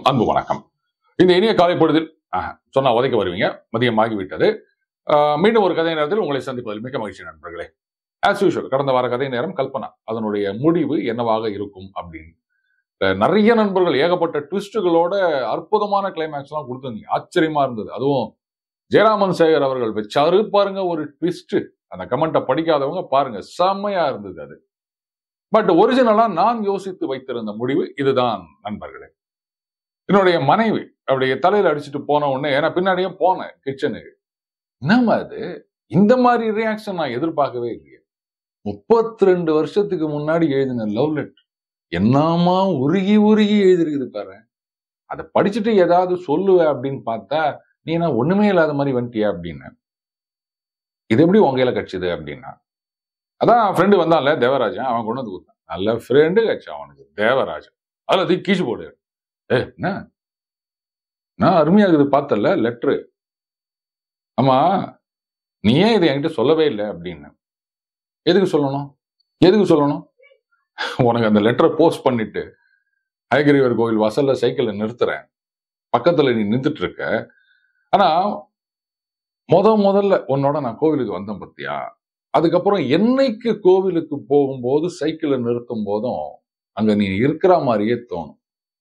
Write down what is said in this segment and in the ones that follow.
அன்பு வணக்கம். இந்த இனிய காலை பொழுதில் சொன்னா உதைக்க வருவீங்க, மதியமாகிவிட்டது. மீண்டும் ஒரு கதை நேரத்தில் உங்களை சந்திப்பதில் மிக்க மகிழ்ச்சி நண்பர்களே. ஆஸ் யூஷுவல் கடந்த வார கதை நேரம் கல்பனா, அதனுடைய முடிவு என்னவாக இருக்கும் அப்படின்னு நிறைய நண்பர்கள் ஏகப்பட்ட ட்விஸ்டுகளோட அற்புதமான கிளைமேக்ஸ் எல்லாம் கொடுத்துருந்தீங்க. ஆச்சரியமா இருந்தது. அதுவும் ஜெயராமன் சேகர் அவர்கள் வச்சாரு பாருங்க ஒரு ட்விஸ்ட். அந்த கமெண்ட்டை படிக்காதவங்க பாருங்க, செம்மையா இருந்தது அது. பட் ஒரிஜினலா நான் யோசித்து வைத்திருந்த முடிவு இதுதான் நண்பர்களே. என்னுடைய மனைவி அப்படியே தலையில அடிச்சுட்டு போன உடனே, ஏன்னா பின்னாடியே போனேன் கிச்சனுக்கு. என்னமா அது, இந்த மாதிரி ரியாக்ஷன் நான் எதிர்பார்க்கவே இல்லையே. 32 வருஷத்துக்கு முன்னாடி எழுதின லவ் லெட்டர் என்னமா உருகி உருகி எழுதிருக்குது பாரு. அதை படிச்சுட்டு ஏதாவது சொல்லுவேன் அப்படின்னு பார்த்தா, நீ என்ன ஒண்ணுமே இல்லாத மாதிரி வந்துட்டியா அப்படின்னு. இது எப்படி உங்கையில கட்சிது அப்படின்னா, அதான் ஃப்ரெண்டு வந்தான்ல தேவராஜன், அவன் கொண்டு வந்து கொடுத்தான். நல்ல ஃப்ரெண்டு கட்சி அவனுக்கு தேவராஜன். அதுல தூக்கி கீச்சு போடு. என்ன நான் அருமையா இருக்குது பார்த்தல லெட்ரு. ஆமா, நீ ஏன் இதை என்கிட்ட சொல்லவே இல்லை அப்படின்னு. எதுக்கு சொல்லணும் உனக்கு அந்த லெட்டரை போஸ்ட் பண்ணிட்டு ஐகிரிவர் கோவில் வாசல்ல சைக்கிளை நிறுத்துறேன், பக்கத்துல நீ நின்றுட்டு இருக்க. ஆனா முதல்ல உன்னோட நான் கோவிலுக்கு வந்தேன் பத்தியா, அதுக்கப்புறம் என்னைக்கு கோவிலுக்கு போகும்போது சைக்கிளை நிறுத்தும் போதும் அங்க நீ இருக்கிற மாதிரியே தோணும்.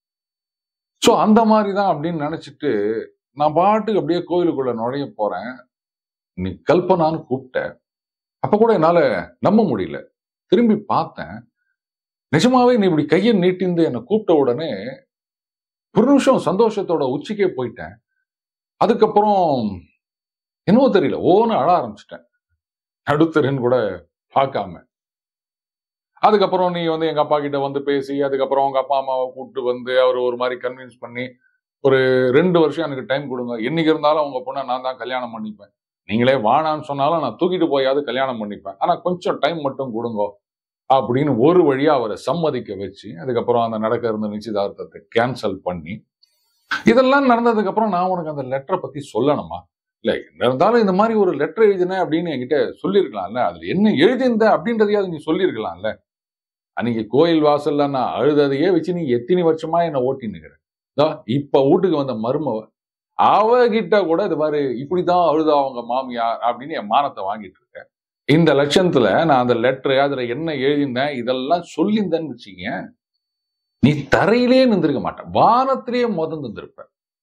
சோ அந்த மாதிரிதான் அப்படின்னு நினைச்சிட்டு நான் பாட்டுக்கு அப்படியே கோவிலுக்குள்ள நுழைய போறேன். நீ கல்பனான்னு கூப்பிட்ட. அப்ப கூட என்னால நம்ப முடியல. திரும்பி பார்த்தேன், நிஜமாவே நீ இப்படி கையை நீட்டிந்து என்னை கூப்பிட்ட உடனே ஒரு நிமிஷம் சந்தோஷத்தோட உச்சிக்கே போயிட்டேன். அதுக்கப்புறம் என்னவோ தெரியல, ஓன்னு அழ ஆரம்பிச்சிட்டேன், நடுத்தருன்னு கூட பார்க்காம. அதுக்கப்புறம் நீ வந்து எங்க அப்பா கிட்ட வந்து பேசி, அதுக்கப்புறம் உங்க அப்பா அம்மாவை கூப்பிட்டு வந்து அவர் ஒரு மாதிரி கன்வின்ஸ் பண்ணி, ஒரு 2 வருஷம் எனக்கு டைம் கொடுங்க, என்னைக்கு இருந்தாலும் உங்க பொண்ணை நான் தான் கல்யாணம் பண்ணிப்பேன், நீங்களே வானான்னு சொன்னாலும் நான் தூக்கிட்டு போயாவது கல்யாணம் பண்ணிப்பேன், ஆனா கொஞ்சம் டைம் மட்டும் கொடுங்க அப்படின்னு ஒரு வழியா அவரை சம்மதிக்க வச்சு, அதுக்கப்புறம் அந்த நடக்க இருந்த நிச்சயதார்த்தத்தை கேன்சல் பண்ணி, இதெல்லாம் நடந்ததுக்கு அப்புறம் நான் உனக்கு அந்த லெட்டரை பத்தி சொல்லணுமா? இல்ல என்ன இருந்தாலும் இந்த மாதிரி ஒரு லெட்டர் எழுதினேன் அப்படின்னு என்கிட்ட சொல்லியிருக்கலாம்ல, அதுல என்ன எழுதியிருந்த அப்படின்றதையாவது நீ சொல்லியிருக்கலாம்ல. அன்னைக்கு கோயில் வாசல்ல நான் அழுததையே வச்சு நீ எத்தனை வருஷமா என்ன ஓட்டினுக்கிற. இப்ப வீட்டுக்கு வந்த மருமவ அவகிட்ட கூட இது மாதிரி இப்படிதான் அழுதா அவங்க மாமியார் அப்படின்னு என் மானத்தை வாங்கிட்டு இருக்கேன். இந்த லட்சணத்துல நான் அந்த லெட்டர் அதுல என்ன எழுதினேன் இதெல்லாம் சொல்லியிருந்தேன்னு வச்சுக்க, நீ தரையிலேயே நின்றுக்க மாட்டேன், வானத்திலேயே நின்றுருப்ப.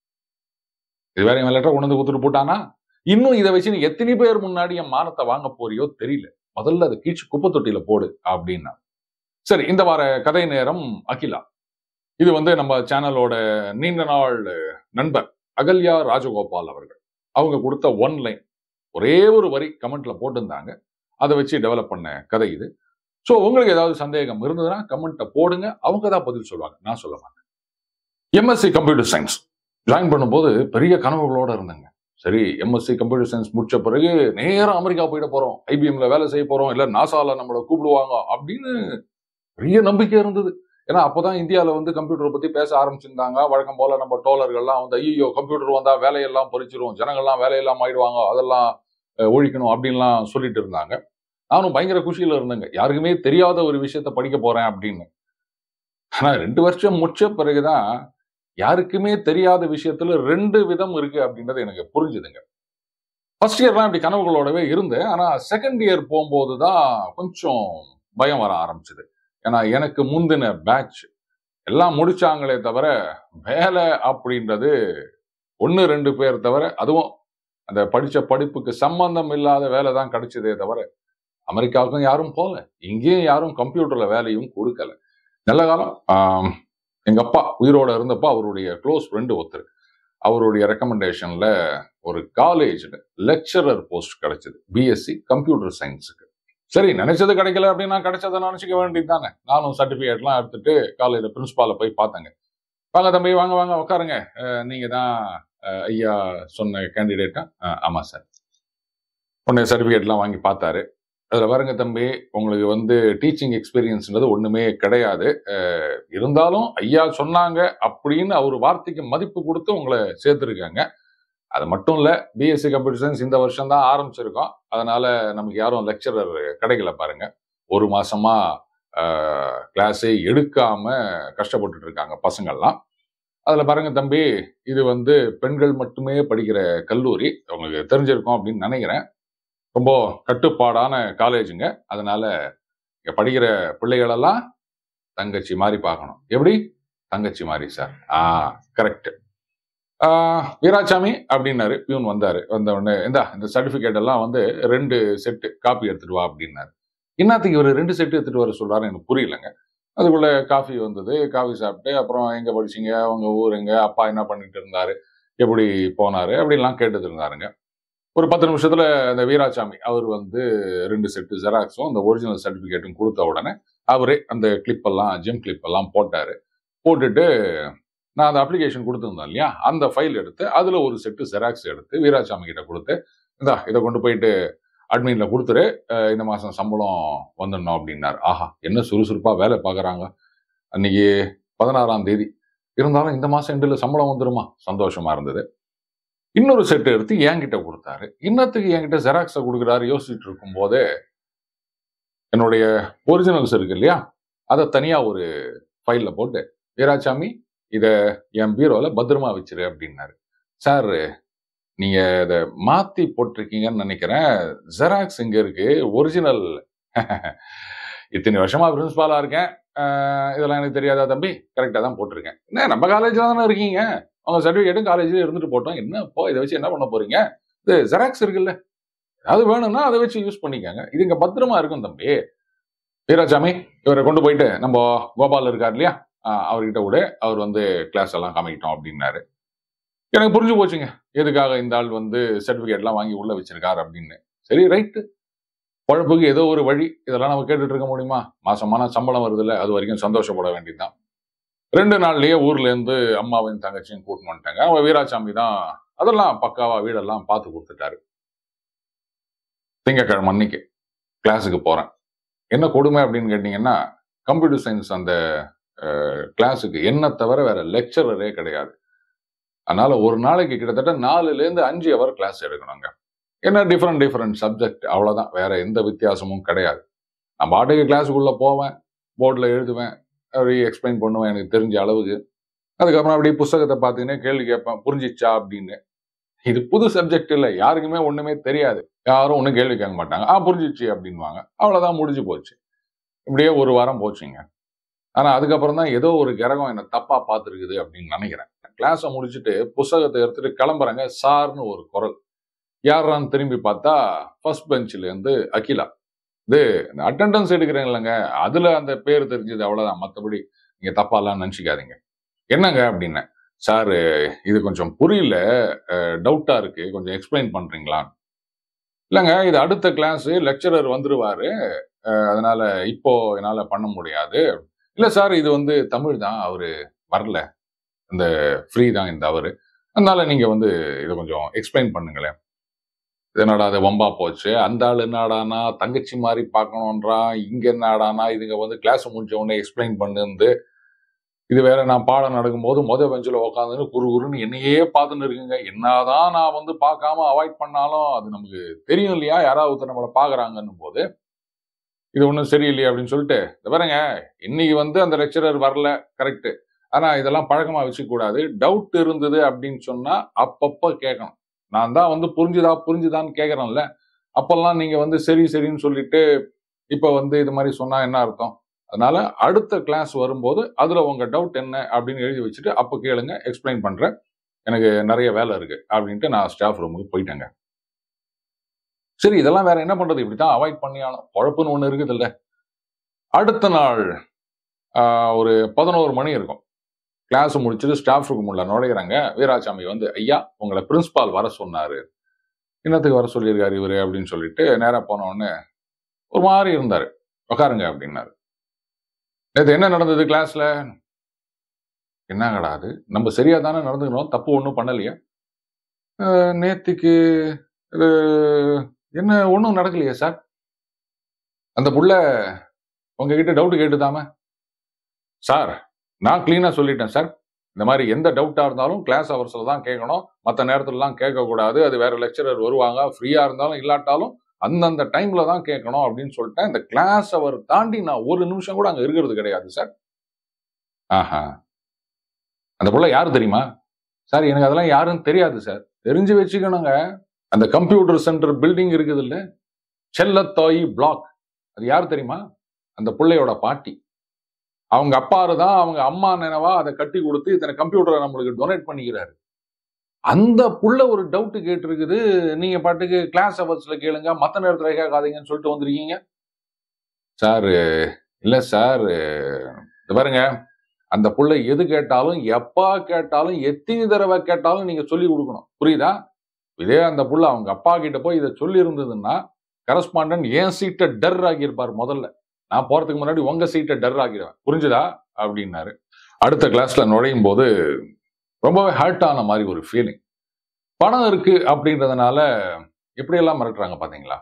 இது வேற என் லெட்டர் கொண்டு வந்து கொடுத்துட்டு போட்டானா, இன்னும் இதை வச்சு நீ எத்தனை பேர் முன்னாடி என் மானத்தை வாங்க போறியோ தெரியல, முதல்ல அதை கீழ்ச்சி குப்பை தொட்டியில போடு அப்படின்னா. சரி, இந்த வார கதை நேரம் அகிலா. இது வந்து நம்ம சேனலோட நீண்ட நாள் நண்பர் அகல்யா ராஜகோபால் அவர்கள் அவங்க கொடுத்த ஒன் லைன், ஒரே ஒரு வரி கமெண்ட்ல போட்டிருந்தாங்க. அதை வச்சு டெவலப் பண்ண கதை இது. ஸோ உங்களுக்கு ஏதாவது சந்தேகம் இருந்ததுன்னா கமெண்ட்டை போடுங்க, அவங்க தான் பதில் சொல்லுவாங்க, நான் சொல்ல மாட்டேன். எம்எஸ்சி கம்ப்யூட்டர் சயின்ஸ் ஜாயின் பண்ணும்போது பெரிய கனவுகளோட இருந்தேங்க. சரி, எம்எஸ்சி கம்ப்யூட்டர் சயின்ஸ் முடிச்ச பிறகு நேரம் அமெரிக்கா போயிட போறோம், ஐபிஎம்ல வேலை செய்ய போறோம், இல்ல நாசால நம்மளை கூப்பிடுவாங்க அப்படின்னு பெரிய நம்பிக்கை இருந்தது. ஏன்னா அப்பதான் இந்தியாவில வந்து கம்ப்யூட்டரை பத்தி பேச ஆரம்பிச்சிருந்தாங்க. வழக்கம் போல நம்ம டோலர்கள்லாம் வந்து ஐயோ கம்ப்யூட்டர் வந்தா வேலையெல்லாம் பறிச்சிரும், ஜனங்கள்லாம் வேலையெல்லாம் ஆயிடுவாங்க, அதெல்லாம் ஒழிக்கணும் அப்படின்லாம் சொல்லிட்டு இருந்தாங்க. நானும் பயங்கர குஷியில இருந்தேங்க, யாருக்குமே தெரியாத ஒரு விஷயத்த படிக்க போறேன் அப்படின்னு. ஆனா 2 வருஷம் முடிச்ச பிறகுதான் யாருக்குமே தெரியாத விஷயத்துல 2 விதம் இருக்கு அப்படின்றது எனக்கு புரிஞ்சுதுங்க. ஃபர்ஸ்ட் இயர்லாம் இப்படி கனவுகளோடவே இருந்தேன். ஆனா செகண்ட் இயர் போகும்போதுதான் கொஞ்சம் பயம் வர ஆரம்பிச்சது. ஏன்னா எனக்கு முந்தின பேட்ச் எல்லாம் முடிச்சாங்களே தவிர வேலை அப்படின்றது 1-2 பேர் தவிர, அதுவும் அந்த படிச்ச படிப்புக்கு சம்பந்தம் இல்லாத வேலை தான் கிடைச்சதே தவிர அமெரிக்காவுக்கும் யாரும் போல, இங்கேயும் யாரும் கம்ப்யூட்டர்ல வேலையும் கொடுக்கல. நல்ல காலம் எங்க அப்பா உயிரோட இருந்தப்ப அவருடைய க்ளோஸ் ஃப்ரெண்டு ஒருத்தர், அவருடைய ரெக்கமெண்டேஷன்ல ஒரு காலேஜ்ல லெக்சரர் போஸ்ட் கிடைச்சது, பிஎஸ்சி கம்ப்யூட்டர் சயின்ஸுக்கு. சரி, நினைச்சது கிடைக்கல அப்படின்னா கிடைச்சதை நினைச்சுக்க வேண்டியது தானே. நானும் சர்டிபிகேட்லாம் எடுத்துட்டு காலேஜ்ல பிரின்சிபாலை போய் பார்த்தேங்க. வாங்க தம்பி, வாங்க வாங்க உட்காருங்க, நீங்க தான் ஐயா சொன்ன கேண்டிடேட்டா? ஆமா சார். உடனே சர்டிபிகேட்லாம் வாங்கி பார்த்தாரு. அதுல பாருங்க தம்பி, உங்களுக்கு வந்து டீச்சிங் எக்ஸ்பீரியன்ஸ்ன்றது ஒண்ணுமே கிடையாது, இருந்தாலும் ஐயா சொன்னாங்க அப்படின்னு அவர் வார்த்தைக்கு மதிப்பு கொடுத்து உங்களை சேர்த்திருக்காங்க. அது மட்டும் இல்ல, பிஎஸ்சி கம்ப்யூட்டர் சயின்ஸ் இந்த வருஷம் தான் ஆரம்பிச்சிருக்கோம், அதனால நமக்கு யாரும் லெக்சரர் கிடைக்கல பாருங்க. 1 மாசமா கிளாஸே எடுக்காம கஷ்டப்பட்டுட்டு இருக்காங்க பசங்கள்லாம். அதுல பாருங்க தம்பி, இது வந்து பெண்கள் மட்டுமே படிக்கிற கல்லூரி. உங்களுக்கு தெரிஞ்சிருக்கும் அப்படின்னு நினைக்கிறேன். ரொம்ப கட்டுப்பாடான காலேஜுங்க. அதனால இங்க படிக்கிற பிள்ளைகள் எல்லாம் தங்கச்சி மாரி பார்க்கணும். எப்படி? தங்கச்சி மாரி சார். கரெக்ட். வீராசாமி அப்படின்னாரு. பியூன் வந்தாரு. வந்த உடனே, இந்தா இந்த சர்டிபிகேட் எல்லாம் வந்து 2 செட் காப்பி எடுத்துட்டு வா அப்படின்னாரு. என்னத்துக்கு இவரு 2 செட் எடுத்துட்டு வர சொல்றாருன்னு எனக்கு புரியலங்க. அதுக்குள்ள காஃபி வந்தது. காஃபி சாப்பிட்டு, அப்புறம் எங்க படிச்சீங்க? உங்க ஊர் எங்க? அப்பா என்ன பண்ணிட்டு இருந்தாரு? எப்படி போனாரு? அப்படின்லாம் கேட்டுட்டு இருந்தாருங்க. ஒரு 10 நிமிஷத்துல இந்த வீராசாமி அவர் வந்து 2 செட் ஜெராக்ஸும் இந்த ஒரிஜினல் சர்டிபிகேட்டும் கொடுத்த உடனே அவரே அந்த கிளிப் எல்லாம் ஜிம் கிளிப் எல்லாம் போட்டாரு. போட்டுட்டு நான் அந்த அப்ளிகேஷன் கொடுத்துருந்தேன் இல்லையா, அந்த ஃபைல் எடுத்து அதுல ஒரு செட்டு ஜெராக்ஸ் எடுத்து வீராசாமி கிட்ட கொடுத்து, இந்தா இதை கொண்டு போயிட்டு அட்மின்ல கொடுத்துரு, இந்த மாசம் சம்பளம் வந்துடணும் அப்படின்னாரு. ஆஹா, என்ன சுறுசுறுப்பா வேலை பார்க்குறாங்க. அன்னைக்கு 16ஆம் தேதி இருந்தாலும் இந்த மாசம் எண்டுல சம்பளம் வந்துருமா? சந்தோஷமா இருந்தது. இன்னொரு செட் எடுத்து என்கிட்ட கொடுத்தாரு. இன்னத்துக்கு என்கிட்ட ஜெராக்ஸை கொடுக்குறாரு யோசிச்சுட்டு இருக்கும் போதே என்னுடைய ஒரிஜினல்ஸ் இருக்கு இல்லையா, அதை தனியா ஒரு ஃபைல்ல போட்டு, வீராசாமி இத என் பீரோல பத்திரமா வச்சிரு அப்படின்னாரு. சார், நீங்க இத மாத்தி போட்டிருக்கீங்கன்னு நினைக்கிறேன். ஜெராக்ஸ் இங்க இருக்கு, ஒரிஜினல் இத்தனை வருஷமா பிரின்சிபாலா இருக்கேன், இதெல்லாம் எனக்கு தெரியாதா தம்பி? கரெக்டா தான் போட்டிருக்கேன். என்ன நம்ம காலேஜ்ல தானே இருக்கீங்க, உங்க சர்டிபிகேட்டும் காலேஜ்ல இருந்துட்டு போட்டோம், என்ன இப்போ இதை வச்சு என்ன பண்ண போறீங்க? இது ஜெராக்ஸ் இருக்குல்ல, அது வேணும்னா அதை வச்சு யூஸ் பண்ணிக்கங்க, இது இங்க பத்திரமா இருக்கும் தம்பி. வீராசாமி இவரை கொண்டு போயிட்டு நம்ம கோபால் இருக்கார் இல்லையா, அவர்கிட்ட விட அவர் வந்து கிளாஸ் எல்லாம் காமிக்கிட்டோம் அப்படின்னாரு. எனக்கு புரிஞ்சு போச்சுங்க எதுக்காக இந்த ஆள் வந்து சர்டிபிகேட் எல்லாம் வாங்கி உள்ள வச்சிருக்காரு அப்படின்னு. சரி, ரைட்டு, பழப்புக்கு ஏதோ ஒரு வழி, இதெல்லாம் நம்ம கேட்டுட்டு இருக்க முடியுமா? மாசமான சம்பளம் வருது இல்ல, அது வரைக்கும் சந்தோஷப்பட வேண்டியதுதான். 2 நாள்லயே ஊர்ல இருந்து அம்மாவையும் தங்கச்சியும் கூட்டிட்டு வந்துட்டாங்க. அவங்க வீராசாமி தான் அதெல்லாம் பக்காவா வீடெல்லாம் பார்த்து கொடுத்துட்டாரு. திங்கக்கிழமை அன்னைக்கு கிளாஸுக்கு போறேன். என்ன கொடுமை அப்படின்னு கேட்டீங்கன்னா, கம்ப்யூட்டர் சயின்ஸ் அந்த கிளாஸுக்கு என்ன தவிர வேற லெக்சரரே கிடையாது. அதனால ஒரு நாளைக்கு கிட்டத்தட்ட 4ல இருந்து 5 ஹவர் கிளாஸ் எடுக்கணுங்க. என்ன டிஃபரெண்ட் சப்ஜெக்ட், அவ்வளவுதான், வேற எந்த வித்தியாசமும் கிடையாது. நான் பாட்டுக்கு கிளாஸுக்குள்ள போவேன், போர்டில் எழுதுவேன், அப்படி எக்ஸ்பிளைன் பண்ணுவேன் எனக்கு தெரிஞ்ச அளவுக்கு. அதுக்கப்புறம் அப்படியே புத்தகத்தை பார்த்தீங்கன்னா கேள்வி கேட்பேன், புரிஞ்சிச்சா அப்படின்னு. இது புது சப்ஜெக்ட் இல்லை, யாருக்குமே ஒண்ணுமே தெரியாது, யாரும் ஒன்றும் கேள்வி கேட்க மாட்டாங்க. புரிஞ்சிச்சு அப்படின்வாங்க, அவ்வளவுதான், முடிஞ்சு போச்சு. இப்படியே ஒரு வாரம் போச்சுங்க. ஆனா அதுக்கப்புறம் தான் ஏதோ ஒரு கிரகம் என்ன தப்பா பார்த்துருக்குது அப்படின்னு நினைக்கிறேன். கிளாஸை முடிச்சுட்டு புத்தகத்தை எடுத்துட்டு கிளம்புறாங்க, சார்னு ஒரு குரல். யாரான்னு திரும்பி பார்த்தா ஃபர்ஸ்ட் பெஞ்சில இருந்து அகிலா. இது அட்டெண்டன்ஸ் எடுக்கிறேன் இல்லைங்க, அதுல அந்த பேர் தெரிஞ்சது, அவ்வளவுதான், மற்றபடி நீங்க தப்பா எல்லாம் நினைச்சுக்காதீங்க. என்னங்க அப்படின்னேன். சார், இது கொஞ்சம் புரியல, டவுட்டா இருக்கு, கொஞ்சம் எக்ஸ்பிளைன் பண்றீங்களா? இல்லைங்க, இது அடுத்த கிளாஸ் லெக்சரர் வந்துருவாரு, அதனால இப்போ என்னால பண்ண முடியாது. இல்ல சார், இது வந்து தமிழ் தான், அவரு வரல, இந்த ஃப்ரீ தான் இந்த அவரு, அதனால நீங்க வந்து இதை கொஞ்சம் எக்ஸ்பிளைன் பண்ணுங்களேன். என்னடா அது வம்பா போச்சு, அந்த ஆள் என்னடானா தங்கச்சி மாதிரி பார்க்கணுன்றான், இங்க என்னடானா இதுங்க வந்து கிளாஸ் முடிஞ்ச உடனே எக்ஸ்பிளைன் பண்ணுந்து, இது வேற நான் பாடம் நடக்கும்போது பெஞ்சில் உட்காந்துன்னு குறுன்னு என்னையே பார்த்துன்னு இருக்குங்க. என்னதான் நான் வந்து பார்க்காம அவாய்ட் பண்ணாலும் அது நமக்கு தெரியும் இல்லையா, யாராவது ஒருத்தர் நம்மளை பார்க்கறாங்கன்னும் போது இது ஒன்றும் சரியில்லையே அப்படின்னு சொல்லிட்டு, இந்த பாருங்க, இன்னைக்கு வந்து அந்த லெக்சரர் வரல, கரெக்ட், ஆனா இதெல்லாம் பழக்கமா வச்சுக்க கூடாது. டவுட் இருந்தது அப்படின்னு சொன்னா அப்பப்ப கேட்கணும். நான் தான் வந்து புரிஞ்சுதான்னு கேட்கறேன்ல, அப்பெல்லாம் நீங்க வந்து சரின்னு சொல்லிட்டு இப்ப வந்து இது மாதிரி சொன்னா என்ன அர்த்தம்? அதனால அடுத்த கிளாஸ் வரும்போது அதுல உங்க டவுட் என்ன அப்படின்னு எழுதி வச்சுட்டு அப்ப கேளுங்க, எக்ஸ்பிளைன் பண்றேன், எனக்கு நிறைய வேலை இருக்கு அப்படின்ட்டு நான் ஸ்டாஃப் ரூமுக்கு போயிட்டேங்க. சரி, இதெல்லாம் வேற என்ன பண்றது, இப்படித்தான் அவாய்ட் பண்ணியாலும், பொழப்புன்னு ஒண்ணு இருக்குது இல்ல. அடுத்த நாள் ஒரு 11 மணி இருக்கும். கிளாஸ் முடிச்சுட்டு ஸ்டாஃப் ரூம் உள்ள நுழையிறாங்க. வீராசாமி வந்து, ஐயா உங்களை பிரின்சிபால் வர சொன்னாரு. என்னத்துக்கு வர சொல்லியிருக்காரு இவரு அப்படின்னு சொல்லிட்டு நேரா போன உடனே ஒரு மாதிரி இருந்தாரு. உட்காருங்க அப்படின்னாரு. நேற்று என்ன நடந்தது கிளாஸ்ல? என்னங்கடா அது, நம்ம சரியா தானே நடந்துக்கணும், தப்பு ஒன்றும் பண்ணலையா? நேத்துக்கு இது என்ன ஒன்றும் நடக்கலையே சார், அந்த புள்ள உங்ககிட்ட டவுட் கேட்டுதாம. சார், நான் கிளீனா சொல்லிட்டேன் சார், இந்த மாதிரி எந்த டவுட்டா இருந்தாலும் கிளாஸ் அவர்ஸ்ல தான் கேட்கணும், மற்ற நேரத்துலலாம் கேட்கக்கூடாது, அது வேற லெக்சரர் வருவாங்க, ஃப்ரீயா இருந்தாலும் இல்லாட்டாலும் அந்தந்த டைம்ல தான் கேட்கணும் அப்படின்னு சொல்லிட்டேன். இந்த கிளாஸ் அவர் தாண்டி நான் ஒரு நிமிஷம் கூட அங்க இருக்கிறது கிடையாது சார். ஆஹா, அந்த புள்ள யாரு தெரியுமா? சார் எனக்கு அதெல்லாம் யாருன்னு தெரியாது சார். தெரிஞ்சு வச்சுக்கணுங்க. அந்த கம்ப்யூட்டர் சென்டர் பில்டிங் இருக்குது இல்ல, செல்லத்தாயி பிளாக். அது யாரு தெரியுமா? அந்த புள்ளையோட பாட்டி. அவங்க அப்பாரு தான் அவங்க அம்மா நினைவா அதை கட்டி கொடுத்து இத்தனை கம்ப்யூட்டரை நம்மளுக்கு டொனேட் பண்ணிக்கிறாரு. அந்த புள்ள ஒரு டவுட் கேட்டிருக்குது. நீங்க பாட்டுக்கு கிளாஸ் ஹவர்ஸ்ல கேளுங்க, மத்த நேரத்துல கேட்காதீங்கன்னு சொல்லிட்டு வந்திருக்கீங்க. சார் இல்ல சார், இது பாருங்க, அந்த புள்ள எது கேட்டாலும், எப்ப கேட்டாலும், எத்தனை தடவை கேட்டாலும் நீங்க சொல்லி கொடுக்கணும். புரியுதா? இதே அந்த புள்ள அவங்க அப்பா கிட்ட போய் இதை சொல்லி இருந்ததுன்னா, கரஸ்பாண்டன்ட் என் சீட்டை டர் ஆகியிருப்பார் முதல்ல. நான் போறதுக்கு முன்னாடி உங்க சீட்டை டர் ஆகிடுவேன். புரிஞ்சுதா? அப்படின்னாரு. அடுத்த கிளாஸ்ல நுழையும் போது ரொம்பவே ஹர்ட் ஆன மாதிரி ஒரு ஃபீலிங். பணம் இருக்கு அப்படின்றதுனால எப்படியெல்லாம் மிரட்டுறாங்க பாத்தீங்களா?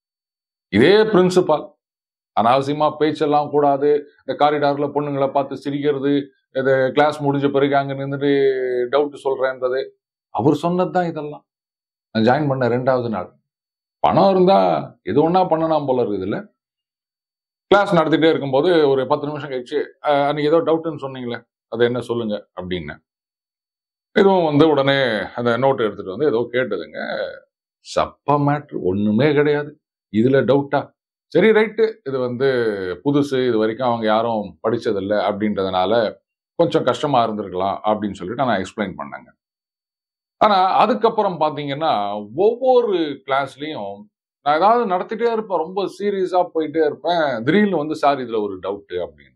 இதே பிரின்சிபால் அனாவசியமா பேச்செல்லாம் கூடாது, இந்த காரிடார்ல பொண்ணுங்களை பார்த்து சிரிக்கிறது, இது கிளாஸ் முடிஞ்ச பிறகு அங்க நின்றுட்டு டவுட் சொல்றேன்றது அவர் சொன்னதுதான் இதெல்லாம். நான் ஜாயின் பண்ண 2வது நாள். பணம் இருந்தா எது ஒண்ணா பண்ணலாம் போல இருக்குது இல்ல. கிளாஸ் நடத்திட்டே இருக்கும்போது ஒரு 10 நிமிஷம் கழிச்சு, அன்னைக்கு ஏதோ டவுட்னு சொன்னீங்களே, அது என்ன சொல்லுங்க அப்படின்னு. இதுவும் வந்து உடனே அந்த நோட் எடுத்துட்டு வந்து ஏதோ கேட்டதுங்க. சப்ப மேட்ரு, ஒண்ணுமே கிடையாது. இதுல டவுட்டா? சரி ரைட்டு, இது வந்து புதுசு, இது வரைக்கும் அவங்க யாரும் படிச்சதில்ல அப்படின்றதுனால கொஞ்சம் கஷ்டமா இருந்திருக்கலாம் அப்படின்னு சொல்லிட்டு நான் எக்ஸ்பிளைன் பண்ணேங்க. ஆனா அதுக்கப்புறம் பாத்தீங்கன்னா, ஒவ்வொரு கிளாஸ்லயும் நான் ஏதாவது நடத்திட்டே இருப்பேன். ரொம்ப சீரியஸா போயிட்டே இருப்பேன். திடீர்னு வந்து சார் இதுல ஒரு டவுட் அப்படின்னு.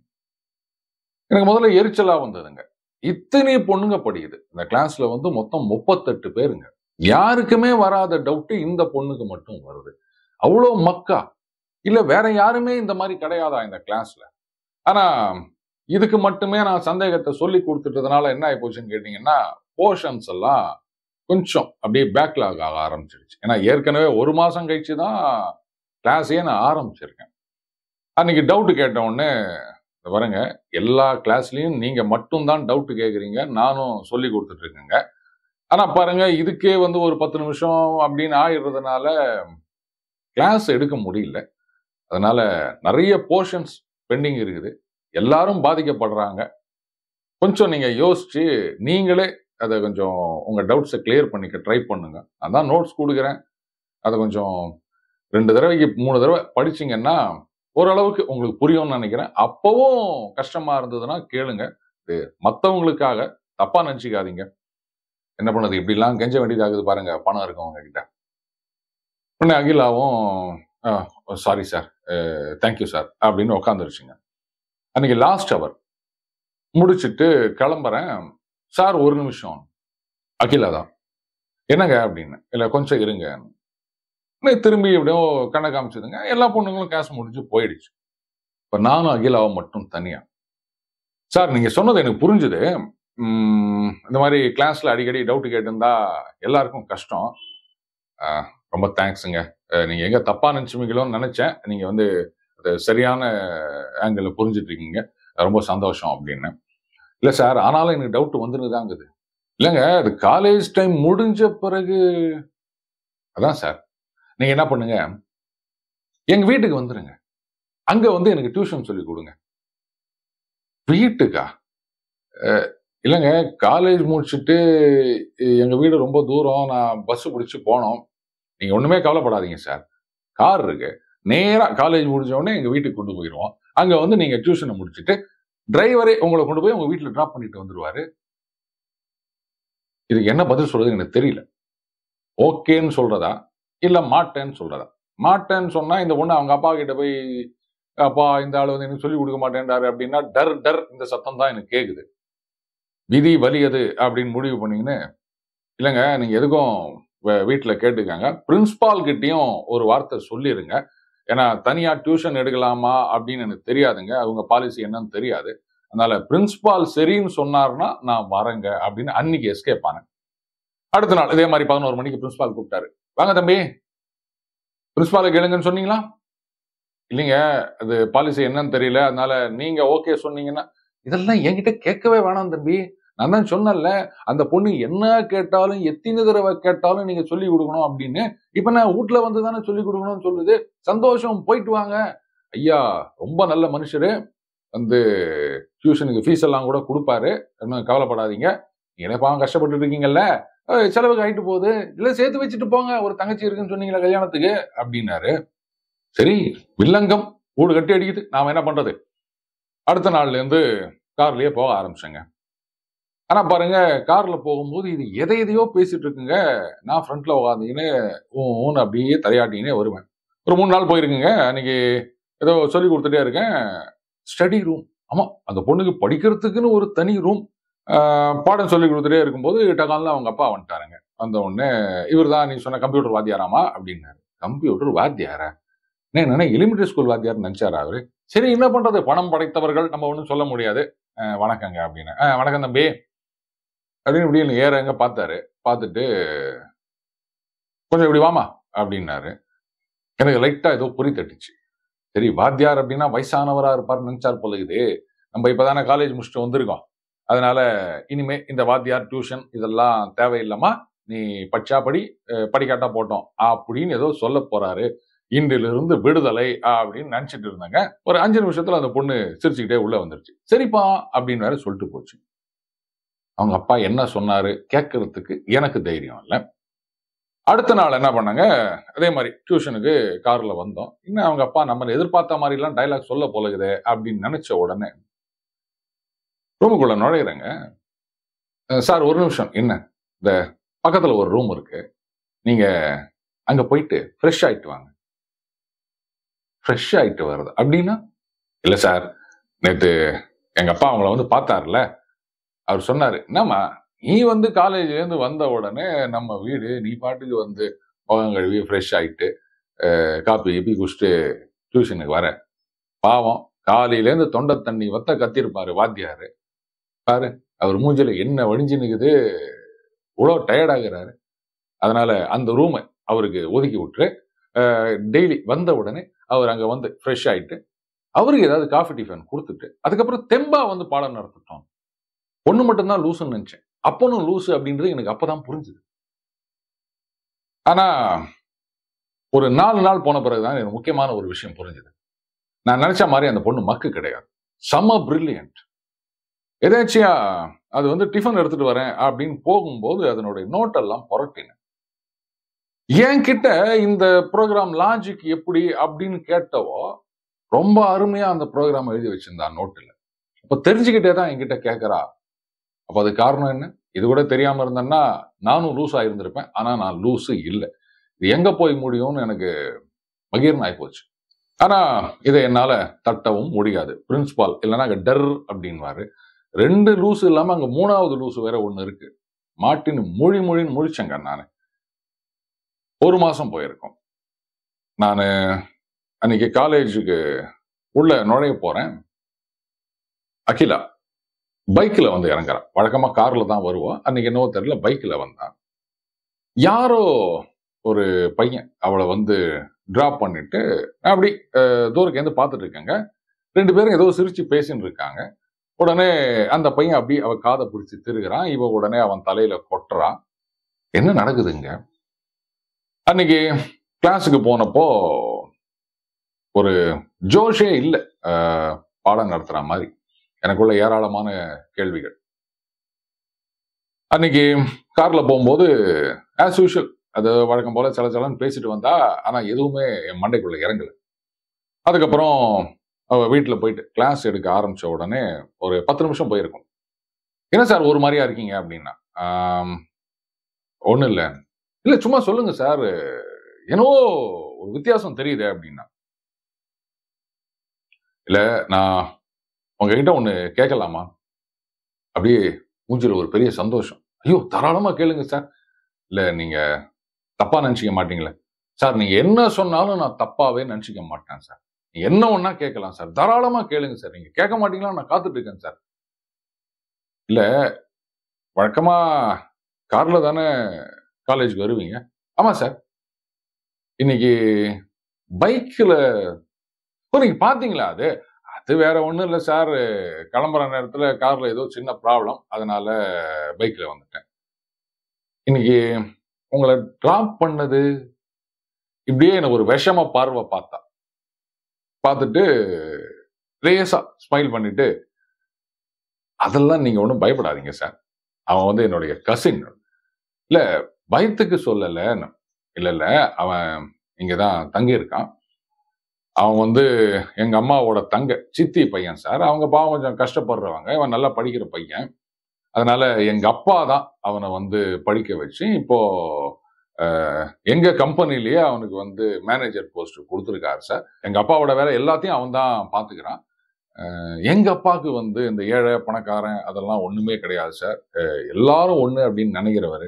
எனக்கு முதல்ல எரிச்சலா வந்ததுங்க. இத்தனை பொண்ணுங்க படிக்குது. இந்த கிளாஸ்ல வந்து மொத்தம் 38 பேருங்க. யாருக்குமே வராத டவுட் இந்த பொண்ணுக்கு மட்டும் வருது. அவ்வளோ மக்கா? இல்ல வேற யாருமே இந்த மாதிரி கிடையாதா இந்த கிளாஸ்ல? ஆனா இதுக்கு மட்டுமே நான் சந்தேகத்தை சொல்லி கொடுத்துட்டதுனால என்ன ஆகி போச்சுன்னு கேட்டீங்கன்னா, போர்ஷன்ஸ் எல்லாம் கொஞ்சம் அப்படியே பேக்லாக் ஆக ஆரம்பிச்சிருச்சு. ஏன்னா ஏற்கனவே 1 மாசம் கழிச்சு தான் கிளாஸையே நான் ஆரம்பிச்சிருக்கேன். அன்னைக்கு டவுட் கேட்ட உடனே, பாருங்க, எல்லா கிளாஸ்லயும் நீங்க மட்டும் தான் டவுட் கேக்குறீங்க, நானும் சொல்லி கொடுத்துட்டு இருக்கேங்க. ஆனா பாருங்க, இதுக்கே வந்து ஒரு 10 நிமிஷம் அப்படின்னு ஆயிடுறதுனால கிளாஸ் எடுக்க முடியல. அதனால நிறைய போர்ஷன்ஸ் பெண்டிங் இருக்குது. எல்லாரும் பாதிக்கப்படுறாங்க. கொஞ்சம் நீங்க யோசிச்சு நீங்களே அதை கொஞ்சம் உங்க டவுட்ஸை கிளியர் பண்ணிக்க ட்ரை பண்ணுங்க. அதான் நோட்ஸ் கொடுக்குறேன். அதை கொஞ்சம் 2 தடவைக்கு 3 தடவை படிச்சீங்கன்னா ஓரளவுக்கு உங்களுக்கு புரியும்னு நினைக்கிறேன். அப்பவும் கஷ்டமா இருந்ததுன்னா கேளுங்க. இது மத்தவங்களுக்காக, தப்பா நினைச்சுக்காதீங்க. என்ன பண்ணது, இப்படிலாம் கெஞ்ச வேண்டியதாகுது பாருங்க பணம் இருக்கவங்க கிட்ட. உடனே அகிலாவும் சாரி சார், தேங்க்யூ சார் அப்படின்னு உட்காந்துருச்சுங்க. அன்னைக்கு லாஸ்ட் அவர் முடிச்சுட்டு கிளம்புறேன். சார் ஒரு நிமிஷம். அகிலா தான். என்னங்க அப்படின்னு. இல்ல கொஞ்சம் இருங்க. திரும்பி எப்படியோ கண்ணை காமிச்சதுங்க. எல்லா பொண்ணுங்களும் கிளாஸ் முடிஞ்சு போயிடுச்சு. இப்ப நானும் அகிலாவும் மட்டும் தனியா. சார் நீங்க சொன்னது எனக்கு புரிஞ்சுது. இந்த மாதிரி கிளாஸ்ல அடிக்கடி டவுட் கேட்டிருந்தா எல்லாருக்கும் கஷ்டம். ரொம்ப தேங்க்ஸுங்க. நீங்க எங்க தப்பா நினைச்சுமீங்களோன்னு நினைச்சேன். நீங்க வந்து சரியான ஆங்கிள் புரிஞ்சுட்டு இருக்கீங்க. ரொம்ப சந்தோஷம் அப்படின்னு. இல்ல சார், ஆனாலும் எனக்கு டவுட் வந்துருதாங்குது. இல்லைங்க, அது காலேஜ் டைம் முடிஞ்ச பிறகு. அதான் சார், நீங்க என்ன பண்ணுங்க, எங்க வீட்டுக்கு வந்துருங்க. அங்க வந்து எனக்கு டியூஷன் சொல்லி கொடுங்க. வீட்டுக்கா? இல்லைங்க, காலேஜ் முடிச்சுட்டு எங்க வீடு ரொம்ப தூரம். நான் பஸ் பிடிச்சு போனோம். நீங்க ஒண்ணுமே கவலைப்படாதீங்க சார். கார் இருக்கு. நேரா காலேஜ் முடிஞ்ச உடனே எங்க வீட்டுக்கு கொண்டு போயிடுவோம். அங்க வந்து நீங்க டியூஷனை முடிச்சுட்டு டிரைவரே உங்களை கொண்டு போய் உங்க வீட்டுல டிராப் பண்ணிட்டு வந்துருவாரு. இதுக்கு என்ன பதில் சொல்றது எனக்கு தெரியல. ஓகேன்னு சொல்றதா இல்ல மாட்டேன்னு சொல்றதா? மாட்டேன்னு சொன்னா இந்த பொண்ணு அவங்க அப்பா கிட்ட போய், அப்பா இந்த ஆள் வந்து எனக்கு சொல்லிக் கொடுக்க மாட்டேன்றாரு அப்படின்னா, டர் டர் இந்த சத்தம் தான் எனக்கு கேக்குது. விதி வலியது அப்படின்னு முடிவு பண்ணீங்கன்னு, இல்லைங்க நீங்க எதுக்கும் வீட்டுல கேட்டுக்காங்க. பிரின்சிபால் கிட்டயும் ஒரு வார்த்தை சொல்லிருங்க. ஏன்னா தனியா டியூஷன் எடுக்கலாமா அப்படின்னு எனக்கு தெரியாதுங்க. அவங்க பாலிசி என்னன்னு தெரியாது. அதனால பிரின்சிபால் சரின்னு சொன்னார்னா நான் வரேங்க அப்படின்னு அன்னைக்கு எஸ்கேப் ஆனேன். அடுத்த நாள் இதே மாதிரி 11 மணிக்கு பிரின்சிபால் கூப்பிட்டாரு. வாங்க தம்பி, பிரின்சிபாலை கேளுங்கன்னு சொன்னீங்களா? இல்லைங்க, அது பாலிசி என்னன்னு தெரியல, அதனால நீங்க ஓகே சொன்னீங்கன்னா. இதெல்லாம் என்கிட்ட கேட்கவே வேணாம் தம்பி. நான் தான் சொன்னேன்ல, அந்த பொண்ணு என்ன கேட்டாலும் எத்தனை தடவை கேட்டாலும் நீங்க சொல்லி கொடுக்கணும் அப்படின்னு. இப்ப நான் வீட்டுல வந்து தானே சொல்லி கொடுக்கணும்னு சொல்லுது. சந்தோஷம், போயிட்டு வாங்க. ஐயா ரொம்ப நல்ல மனுஷரு. வந்து டியூஷனுக்கு ஃபீஸ் எல்லாம் கூட கொடுப்பாரு, ஒன்றும் கவலைப்படாதீங்க, நீங்களே பாவம் கஷ்டப்பட்டு இருக்கீங்கல்ல, செலவுக்கு ஆயிட்டு போகுது, இல்லை சேர்த்து வச்சுட்டு போங்க, ஒரு தங்கச்சி இருக்குன்னு சொன்னீங்களா கல்யாணத்துக்கு அப்படின்னாரு. சரி, வில்லங்கம் வீடு கட்டி அடிக்குது, நாம என்ன பண்றது? அடுத்த நாள்ல இருந்து கார்லயே போக ஆரம்பிச்சேங்க. ஆனா பாருங்க, கார்ல போகும்போது இது எதை எதையோ பேசிட்டு இருக்குங்க. நான் ஃப்ரண்ட்ல உட்காந்துக்கின்னு ஊன்னு அப்படியே தலையாட்டிக்கினே வருவேன். ஒரு 3 நாள் போயிருக்குங்க. அன்னைக்கு ஏதோ சொல்லி கொடுத்துட்டே இருக்கேன். Study room. ஆமா, அந்த பொண்ணுக்கு படிக்கிறதுக்குன்னு ஒரு தனி ரூம். பாடம் சொல்லி கொடுத்துட்டே இருக்கும்போது டகால்னு அவங்க அப்பா வந்துட்டாருங்க. வந்த உடனே, இவர் தான் நீ சொன்ன கம்ப்யூட்டர் வாத்தியாராமா அப்படின்னாரு. கம்ப்யூட்டர் வாத்தியாரா? என்ன எலிமெண்டரி ஸ்கூல் வாத்தியார்னு நினைச்சாரா அவரு? சரி, என்ன பண்றது, பணம் படைத்தவர்கள், நம்ம ஒன்றும் சொல்ல முடியாது. வணக்கங்க அப்படின்னு. வணக்கம் தம்பி அப்படின்னு இப்படி ஏறங்க பார்த்தாரு. பார்த்துட்டு, கொஞ்சம் இப்படி வாமா அப்படின்னாரு. எனக்கு லைட்டா ஏதோ பொறி தட்டுச்சு. சரி, வாத்தியார் அப்படின்னா வயசானவரா இருப்பார்னு நினைச்சார் போல இருக்குது. நம்ம இப்பதானே காலேஜ் முடிச்சுட்டு வந்திருக்கோம், அதனால இனிமே இந்த வாத்தியார் டியூஷன் இதெல்லாம் தேவையில்லாமா, நீ படிச்சா படி, படிக்காட்டா போட்டோம் அப்படின்னு ஏதோ சொல்ல போறாரு. இன்றிலிருந்து விடுதலை அப்படின்னு நினைச்சிட்டு இருந்தாங்க. ஒரு 5 நிமிஷத்துல அந்த பொண்ணு சிரிச்சுக்கிட்டே உள்ள வந்துருச்சு. சரிப்பா அப்படின்னு வேற சொல்லிட்டு போச்சு. அவங்க அப்பா என்ன சொன்னாரு கேட்கறதுக்கு எனக்கு தைரியம் இல்ல. அடுத்த நாள் என்ன பண்ணாங்க, அதே மாதிரி டியூஷனுக்கு கார்ல வந்தோம். இன்னும் அவங்க அப்பா நம்மள எதிர்பார்த்த மாதிரி எல்லாம் டைலாக் சொல்ல போலகுதே அப்படின்னு நினைச்ச உடனே ரூமுக்குள்ள நுழையிறேங்க. சார் ஒரு நிமிஷம், என்ன, இந்த பக்கத்துல ஒரு ரூம் இருக்கு, நீங்க அங்க போயிட்டு ஃப்ரெஷ் ஆயிட்டு வாங்க. ஃப்ரெஷ் ஆயிட்டு வருது அப்படின்னா? இல்ல சார், நேத்து எங்க அப்பா அவங்கள வந்து பார்த்தாருல, அவர் சொன்னாரு, என்னம்மா நீ வந்து காலேஜ்ல இருந்து வந்த உடனே நம்ம வீடு, நீ பாட்டுக்கு வந்து முகம் கழுவி ஃப்ரெஷ் ஆயிட்டு காப்பி கீப்பி குடிச்சிட்டு டியூஷனுக்கு வர, பாவம் காலையில இருந்து தொண்டை தண்ணி வத்த கத்திருப்பாரு வாத்தியாரு, பாரு அவர் மூஞ்சில என்ன வடிஞ்சு நிக்குது, இவ்வளோ டயர்ட் ஆகுறாரு. அதனால அந்த ரூமை அவருக்கு ஒதுக்கி விட்டுரு. டெய்லி வந்த உடனே அவர் அங்க வந்து ஃப்ரெஷ் ஆயிட்டு அவருக்கு ஏதாவது காஃபி டிஃபன் கொடுத்துட்டு அதுக்கப்புறம் தெம்பா வந்து பாடம் நடத்திட்டோம். ஒண்ணு மட்டும்தான் லூசுன்னு நினைச்சேன். அப்பனும் லூசு அப்படின்றது எனக்கு அப்பதான் புரிஞ்சுது. ஆனா ஒரு 4 நாள் போன பிறகுதான் எனக்கு முக்கியமான ஒரு விஷயம் புரிஞ்சுது. நான் நினைச்ச மாதிரி அந்த பொண்ணு மக்கு கிடையாது. செம பிரில்லியன்ட். எதாச்சியா அது வந்து டிஃபன் எடுத்துட்டு வரேன் அப்படின்னு போகும்போது அதனுடைய நோட்டெல்லாம் புரட்டினேன். என்கிட்ட இந்த ப்ரோக்ராம் லாஜிக் எப்படி அப்படின்னு கேட்டவோ ரொம்ப அருமையா அந்த ப்ரோக்ராம் எழுதி வச்சிருந்தா நோட்டுல. அப்ப தெரிஞ்சுக்கிட்டே தான் என்கிட்ட கேட்கறா. அப்ப அது காரணம் என்ன? இது கூட தெரியாம இருந்தேன்னா நானும் லூஸ் ஆயிருந்திருப்பேன். ஆனா நான் லூசு இல்ல. இது எங்க போய் முடியும்னு எனக்கு பகீர்னு ஆயிப்போச்சு. ஆனா இதை என்னால தட்டவும் முடியாது. பிரின்சிபால் இல்லைன்னா அங்க டர் அப்படின்வாரு. 2 லூசு இல்லாம அங்க 3வது லூசு வேற ஒண்ணு இருக்கு. மாட்டின்னு மொழின்னு முழிச்சேங்க நானு. 1 மாசம் போயிருக்கும். நானு அன்னைக்கு காலேஜுக்கு உள்ள நுழைய போறேன். அகிலா பைக்ல வந்து இறங்குறா. வழக்கமா கார்ல தான் வருவோம். அன்னைக்கு என்னவோ தெரியல, பைக்ல வந்தா. யாரோ ஒரு பையன் அவளை வந்து டிராப் பண்ணிட்டு அப்படி தூரத்துலேருந்து பார்த்துட்டு இருக்கேங்க. 2 பேரும் ஏதோ சிரிச்சு பேசின்னு இருக்காங்க. உடனே அந்த பையன் அப்படி அவ காதை பிடிச்சி திருகிறான். இவ உடனே அவன் தலையில கொட்டுறான். என்ன நடக்குதுங்க? அன்னைக்கு கிளாஸுக்கு போனப்போ ஒரு ஜோஷே இல்லை பாடம் நடத்துற மாதிரி. எனக்குள்ள ஏராளமான கேள்விகள். அன்னைக்கு கார்ல போகும்போது ஆஸ் யூஷுவல் அது வழக்கம் போல சலன்னு பேசிட்டு வந்தா, ஆனா எதுவுமே என் மண்டைக்குள்ள இறங்கல. அதுக்கப்புறம் அவ வீட்டுல போயிட்டு கிளாஸ் எடுக்க ஆரம்பிச்ச உடனே ஒரு 10 நிமிஷம் போயிருக்கும். என்ன சார் ஒரு மாதிரியா இருக்கீங்க அப்படின்னா, ஒண்ணும் இல்ல, இல்ல சும்மா சொல்லுங்க சார், என்னவோ ஒரு வித்தியாசம் தெரியுது அப்படின்னா. இல்ல, நான் உங்ககிட்ட ஒண்ணு கேட்கலாமா? அப்படியே மூஞ்சில ஒரு பெரிய சந்தோஷம். ஐயோ தாராளமா கேளுங்க சார். இல்ல நீங்க தப்பா நினைச்சுக்க மாட்டீங்களே? சார் நீங்க என்ன சொன்னாலும் நான் தப்பாவே நினைச்சுக்க மாட்டேன் சார். நீங்க என்ன ஒண்ணா கேட்கலாம் சார். தாராளமா கேளுங்க சார். நீங்க கேட்க மாட்டீங்களா, நான் காத்துட்டு இருக்கேன் சார். இல்ல, வழக்கமா கார்ல தானே காலேஜ்க்கு வருவீங்க? ஆமா சார். இன்னைக்கு பைக்ல நீங்க பாத்தீங்களா அது? அது வேற ஒண்ணும் இல்ல சார். கிளம்புற நேரத்துல கார்ல ஏதோ சின்ன ப்ராப்ளம். அதனால பைக்ல வந்துட்டேன். இன்னைக்கு உங்கள டிராப் பண்ணது இப்படியே எனக்கு ஒரு விஷம பார்வை பார்த்தா. பார்த்துட்டு லேசா ஸ்மைல் பண்ணிட்டு, அதெல்லாம் நீங்க ஒண்ணும் பயப்படாதீங்க சார். அவன் வந்து என்னுடைய கசின். இல்ல பயத்துக்கு சொல்லல. இல்ல, இல்ல. அவன் இங்க தான் தங்கி இருக்கான். அவன் வந்து எங்க அம்மாவோட சித்தி பையன் சார். அவங்க பாவம் கொஞ்சம் கஷ்டப்படுறவங்க. இவன் நல்லா படிக்கிற பையன். அதனால எங்க அப்பா தான் அவன வந்து படிக்க வச்சு, இப்போ அ எங்க கம்பெனிலயே அவனுக்கு வந்து மேனேஜர் போஸ்ட் குடுத்திருக்காரு சார். எங்க அப்பாவோட வேலை எல்லாத்தையும் அவன் தான் பார்த்துக்கிறான். எங்க அப்பாவுக்கு வந்து இந்த ஏழை, பணக்காரன் அதெல்லாம் ஒண்ணுமே கிடையாது சார். எல்லாரும் ஒண்ணு அப்படின்னு நினைக்கிறவரு.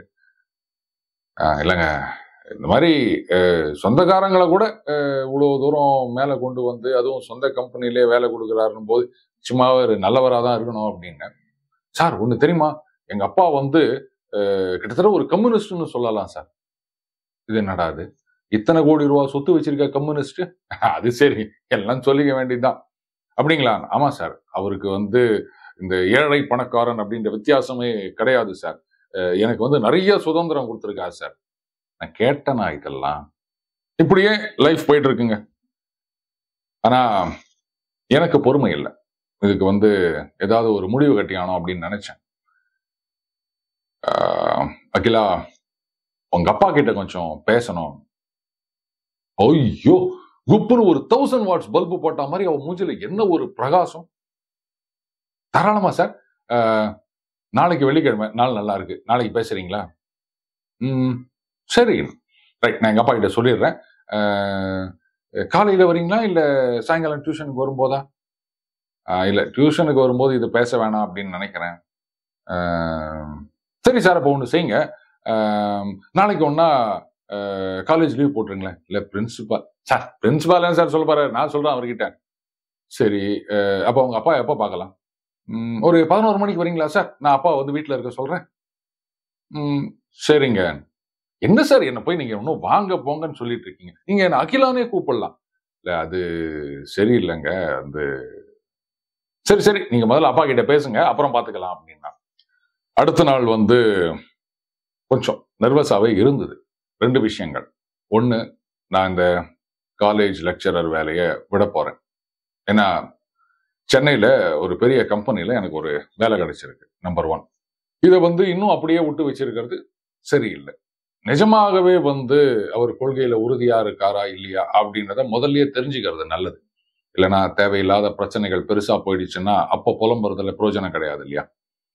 இல்லங்க இந்த மாரி சொந்தக்காரங்கள கூட இவ்வளவு தூரம் மேல கொண்டு வந்து, அதுவும் சொந்த கம்பெனிலயே வேலை குடுக்குறாருன்னும் போது, நிச்சயமாவே அவரு நல்லவரா தான் இருக்கணும் அப்டின்னேன். சார் ஒண்ணு தெரியுமா? எங்க அப்பா வந்து கிட்டத்தட்ட ஒரு கம்யூனிஸ்ட்ன்னு சொல்லலாம் சார். இது என்னடா இது? இத்தன கோடி ரூவா சொத்து வச்சிருக்க கம்யூனிஸ்ட்? அது சரி. எல்லாம் சொல்லிக்க வேண்டியது தான். அப்டிங்களா? ஆமா சார். அவருக்கு வந்து இந்த ஏழை, பணக்காரன் அப்டின்ற வித்தியாசமே கிடையாது சார். எனக்கு வந்து நெறைய சுதந்திரம் குடுத்திருக்காரு சார். நான் கேட்டேனா இதெல்லாம்? இப்படியே லைஃப் போயிட்டு இருக்குங்க. ஆனா, எனக்கு பொறுமை இல்ல. இதுக்கு வந்து ஏதாவது ஒரு முடிவு கட்டியாகணும் அப்படின்னு நினைச்சேன். ஆ, அகிலா, உங்க அப்பா கிட்ட கொஞ்சம் பேசணும். ஐயோ! குப்புன்னு ஒரு 1000 வாட்ஸ் பல்பு போட்ட மாதிரி அவ மூஞ்சில என்ன ஒரு பிரகாசம். தாராளமா சார். ஆ, நாளைக்கு வெள்ளிக்கிழமை. நாள் நல்லா இருக்கு. நாளைக்கு பேசுறீங்களா? ம். சரி. ரைட். நான் எங்க அப்பா கிட்ட சொல்லிடுறேன். ஆ, காலையில வரீங்களா? இல்ல சாயங்காலம் டியூஷனுக்கு வரும்போதா? இல்ல டியூஷனுக்கு வரும்போது இது பேச வேணாம் அப்படின்னு நினைக்கிறேன். ஆ, சரி சார். அப்போ ஒண்ணு செய்யுங்க. ஆ, நாளைக்கு ஒண்ணா காலேஜ் லீவ் போட்டுருங்களேன். இல்ல பிரின்சிபால் சார் பிரின்சிபால் ஏன் சார் சொல்ல போறாரு? நான் சொல்றேன் அவர்கிட்ட. சரி. அப்போ உங்க அப்பா எப்போ பார்க்கலாம்? ஒரு 11 மணிக்கு வரீங்களா சார்? நான் அப்பா வந்து வீட்ல இருக்க சொல்றேன். ம், சரிங்க. என்ன சார் என்ன போய் நீங்க இன்னும் வாங்க போங்கன்னு சொல்லிட்டு இருக்கீங்க. நீங்க என்ன அகிலானே கூப்பிடலாம். இல்ல அது சரியில்லைங்க. அது சரி, சரி. நீங்க முதல்ல அப்பா கிட்ட பேசுங்க. அப்புறம் பார்த்துக்கலாம் அப்படின்னா. அடுத்த நாள் வந்து கொஞ்சம் நர்வஸாவே இருந்தது. 2 விஷயங்கள். 1 நான் இந்த காலேஜ் லெக்சரர் வேலைய விடப் போறேன். ஏன்னா, சென்னையில ஒரு பெரிய கம்பெனில எனக்கு ஒரு வேலை கிடைச்சிருக்கு. நம்பர் 1. இத வந்து இன்னும் அப்படியே விட்டு வச்சிருக்கிறது சரியில்ல. நிஜமாகவே வந்து அவர் கொள்கையில உறுதியா இருக்காரா? இல்லையா? அப்படின்றத முதல்லயே தெரிஞ்சுக்கிறது நல்லது. இல்லன்னா தேவையில்லாத பிரச்சனைகள் பெருசா போயிடுச்சுன்னா, அப்ப புலம்புறதுல பிரயோஜனம் கிடையாது இல்லையா?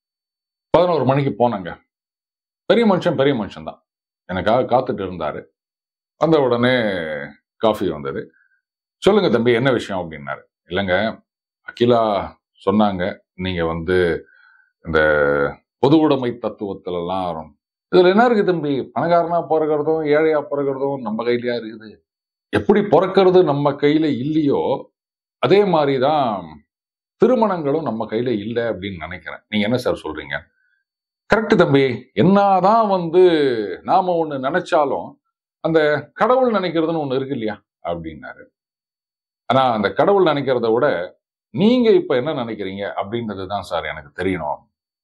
11 மணிக்கு போனேங்க. பெரிய மனுஷன், பெரிய மனுஷன் தான். எனக்காக காத்துட்டு இருந்தாரு. வந்த உடனே காஃபி வந்தது. "சொல்லுங்க தம்பி என்ன விஷயம்?" அப்படின்னாரு. "இல்லங்க, அகிலா சொன்னாங்க, நீங்க வந்து இந்த பொது உடைமை தத்துவத்துலலாம் இதுல என்ன இருக்கு தம்பி? பணக்காரனா பொறக்கறதும், ஏழையா பொறக்கறதும் நம்ம கையிலயா இருக்குது? எப்படி பொறக்கறது நம்ம கையில இல்லையோ, அதே மாரி தான் திருமணங்களும் நம்ம கையில இல்ல அப்படின்னு நெனைக்கிறேன். நீங்க என்ன சார் சொல்றீங்க?" "கரெக்ட் தம்பி. என்னாதான் வந்து நாம ஒண்ணு நெனைச்சாலும், அந்த கடவுள் நெனைக்கிறதுன்னு ஒண்ணு இருக்கு இல்லையா?" அப்படின்னாரு. ஆனா அந்த கடவுள் நெனைக்கிறத விட, நீங்க இப்ப என்ன நெனைக்கிறீங்க அப்படின்றது தான் சார் எனக்கு தெரியணும்.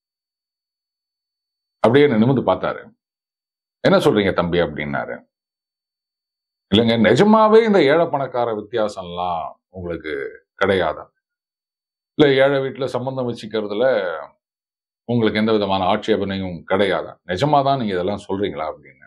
அப்படியே என்ன நிமிர்ந்து பார்த்தாரு. "என்ன சொல்றீங்க தம்பி?" அப்படின்னாரு. "இல்லங்க நிஜமாவே இந்த ஏழை பணக்கார வித்தியாசம்லாம் உங்களுக்கு கிடையாதா? இல்ல ஏழை வீட்ல சம்பந்தம் வச்சுக்கிறதுல உங்களுக்கு எந்த விதமான ஆட்சேபனையும் கிடையாதா? நிஜமா தான் நீங்க இதெல்லாம் சொல்றீங்களா?" அப்படின்னு.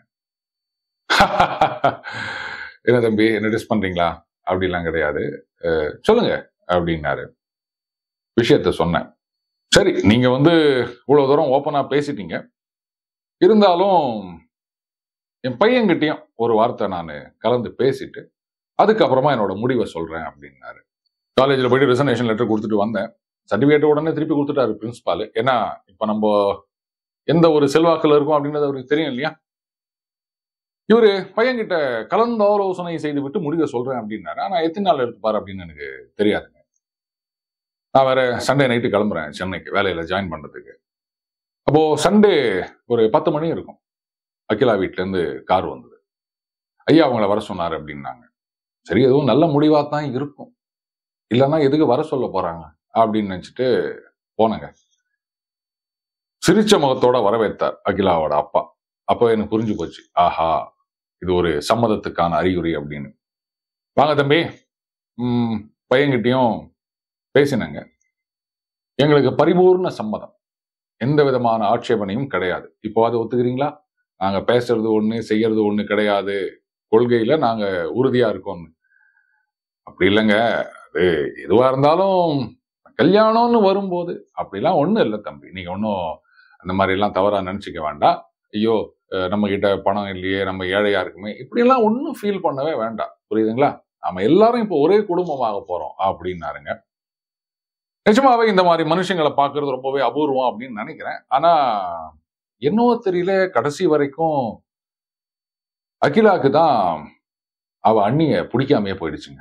"என்ன தம்பி என்ன டிஸ் பண்றீங்களா? அப்படிலாம் கிடையாது. சொல்லுங்க" அப்படின்னாரு. விஷயத்த சொன்னேன். சரி நீங்க வந்து இவ்வளவு தூரம் ஓப்பனா பேசிட்டீங்க. இருந்தாலும் என் பையன்கிட்டயும் ஒரு வார்த்தை நானு கலந்து பேசிட்டு, அதுக்கப்புறமா என்னோட முடிவ சொல்றேன் அப்டின்னாரு. காலேஜ்ல போயிட்டு ரிசக்னேஷன் லெட்டர் குடுத்துட்டு வந்தேன். சர்டிபிகேட் உடனே திருப்பி குடுத்துட்டாரு பிரின்சிபாலு. ஏன்னா, இப்ப நம்ப எந்த ஒரு செல்வாக்குல இருக்கோம் அப்டின்றது அவருக்கு தெரியும் இல்லையா? இவரு பையன்கிட்ட கலந்தாலோசனை செய்துவிட்டு முடிவ சொல்றேன் அப்டின்னாரு. ஆனா எத்தன நாள் எடுத்துப்பாரு அப்டின்னு எனக்கு தெரியாதுங்க. நான் வேற சண்டே நைட் கிளம்புறேன் சென்னைக்கு வேலையில ஜாயின் பண்றதுக்கு. அப்போ சண்டே ஒரு 10 மணி இருக்கும். அகிலா வீட்லருந்து கார் வந்தது. ஐயா அவங்கள வர சொன்னாரு அப்டின்னாங்க. சரி எதுவும் நல்ல முடிவா தான் இருக்கும். இல்லன்னா எதுக்கு வர சொல்ல போறாங்க? அப்படின்னு நினைச்சுட்டு போனேங்க. சிரிச்ச முகத்தோட வரவேற்றார் அகிலாவோட அப்பா. அப்ப எனக்கு புரிஞ்சு போச்சு. ஆஹா! இது ஒரு சம்மதத்துக்கான அறிகுறி அப்படின்னு. வாங்க தம்பி. ம் பையன்கிட்டயும் பேசினங்க. எங்களுக்கு பரிபூர்ண சம்மதம், எந்த விதமான ஆட்சேபனையும் கிடையாது. இப்போ அதை ஒத்துக்கிறீங்களா? நாங்க பேசுறது ஒண்ணு, செய்யறது ஒண்ணு கிடையாது, கொள்கையில நாங்க உறுதியா இருக்கோம். அப்படி இல்லைங்க. அது எதுவா இருந்தாலும் கல்யாணம்னு வரும்போது அப்படிலாம் ஒண்ணும் இல்லை தம்பி. நீங்க ஒன்றும் அந்த மாதிரி எல்லாம் தவறா நினைச்சுக்க வேண்டாம். ஐயோ, நம்ம கிட்ட பணம் இல்லையே, நம்ம ஏழையா இருக்குமே, இப்படியெல்லாம் ஒன்றும் ஃபீல் பண்ணவே வேண்டாம். புரியுதுங்களா? நம்ம எல்லாரும் இப்போ ஒரே குடும்பமாக போறோம் அப்படின்னாருங்க. நிஜமாவே இந்த மாதிரி மனுஷங்களை பார்க்கறது ரொம்பவே அபூர்வம் அப்படின்னு நினைக்கிறேன். ஆனா என்னவோ தெரியல, கடைசி வரைக்கும் அகிலாக்கு தான் அவ அண்ணிய பிடிக்காமையே போயிடுச்சுங்க.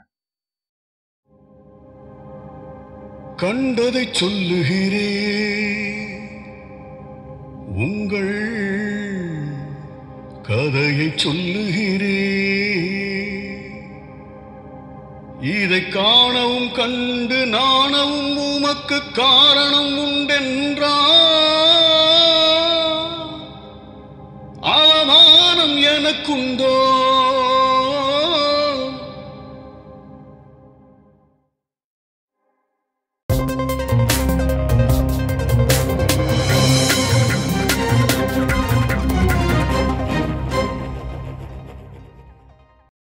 கண்டதை சொல்லுகிறே, உங்கள் கதையை சொல்லுகிறே, இதை காணவும் கண்டு நாணவும் உமக்கு காரணம் உண்டென்றா, அவமானம் எனக்குண்டோ?